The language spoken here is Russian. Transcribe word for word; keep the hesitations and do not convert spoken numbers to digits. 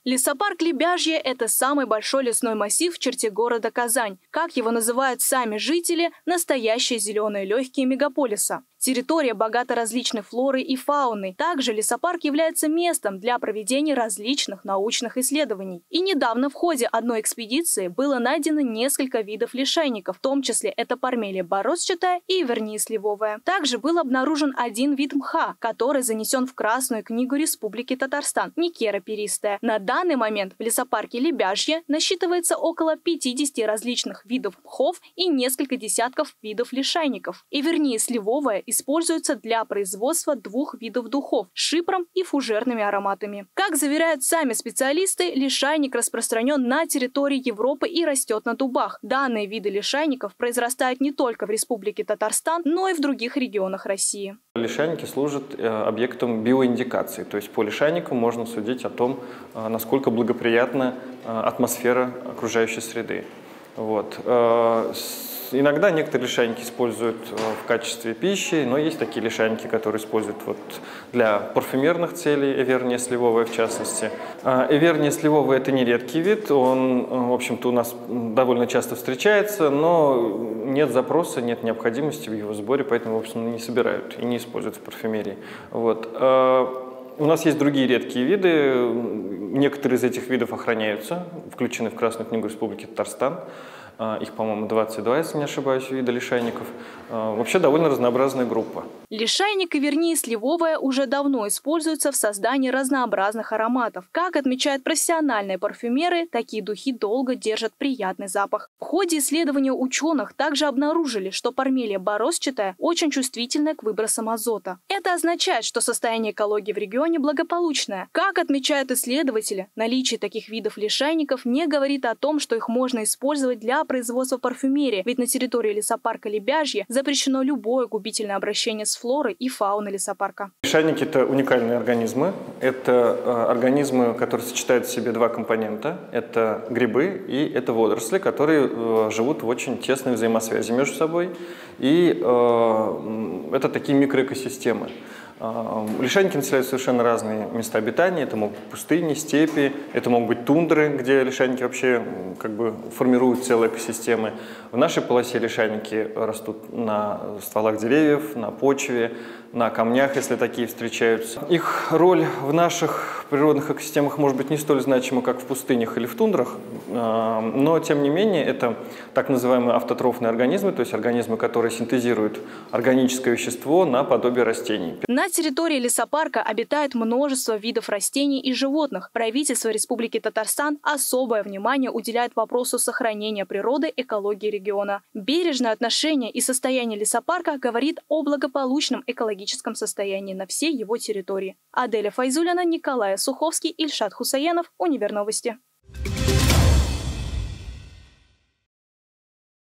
Лесопарк Лебяжье – это самый большой лесной массив в черте города Казань. Как его называют сами жители – настоящие зеленые легкие мегаполиса. Территория богата различной флорой и фауной. Также лесопарк является местом для проведения различных научных исследований. И недавно в ходе одной экспедиции было найдено несколько видов лишайников, в том числе это пармелия бороздчатая и эверния сливовая. Также был обнаружен один вид мха, который занесен в Красную книгу Республики Татарстан – никера перистая. На данный момент в лесопарке Лебяжье насчитывается около пятидесяти различных видов мхов и несколько десятков видов лишайников. Эверния сливовая используется для производства двух видов духов – шипром и фужерными ароматами. Как заверяют сами специалисты, лишайник распространен на территории Европы и растет на дубах. Данные виды лишайников произрастают не только в Республике Татарстан, но и в других регионах России. Лишайники служат объектом биоиндикации, то есть по лишайнику можно судить о том, насколько благоприятна атмосфера окружающей среды. Вот. Иногда некоторые лишайники используют в качестве пищи, но есть такие лишайники, которые используют вот для парфюмерных целей, эверния сливовая в частности. Эверния сливовая – это не редкий вид, он, в общем-то, у нас довольно часто встречается, но нет запроса, нет необходимости в его сборе, поэтому, в общем, не собирают и не используют в парфюмерии. Вот. У нас есть другие редкие виды, некоторые из этих видов охраняются, включены в Красную книгу Республики Татарстан. Их, по-моему, двадцать два, если не ошибаюсь, вида лишайников. Вообще довольно разнообразная группа. Лишайник эверния сливовая уже давно используется в создании разнообразных ароматов. Как отмечают профессиональные парфюмеры, такие духи долго держат приятный запах. В ходе исследования ученых также обнаружили, что пармелия бороздчатая очень чувствительная к выбросам азота. Это означает, что состояние экологии в регионе благополучное. Как отмечают исследователи, наличие таких видов лишайников не говорит о том, что их можно использовать для производства парфюмерии, ведь на территории лесопарка Лебяжье запрещено любое губительное обращение с флорой и фауной лесопарка. Лишайники – это уникальные организмы. Это организмы, которые сочетают в себе два компонента. Это грибы и это водоросли, которые живут в очень тесной взаимосвязи между собой. И это такие микроэкосистемы. Лишайники населяют совершенно разные места обитания. Это могут быть пустыни, степи, это могут быть тундры, где лишайники вообще как бы формируют целые экосистемы. В нашей полосе лишайники растут на стволах деревьев, на почве, на камнях, если такие встречаются. Их роль в наших природных экосистемах может быть не столь значима, как в пустынях или в тундрах, но тем не менее это так называемые автотрофные организмы, то есть организмы, которые синтезируют органическое вещество наподобие растений. На территории лесопарка обитает множество видов растений и животных. Правительство Республики Татарстан особое внимание уделяет вопросу сохранения природы, экологии региона. Бережное отношение и состояние лесопарка говорит о благополучном экологическом состоянии на всей его территории. Аделя Файзулина, Николай Суховский, Ильшат Хусаенов, Универновости.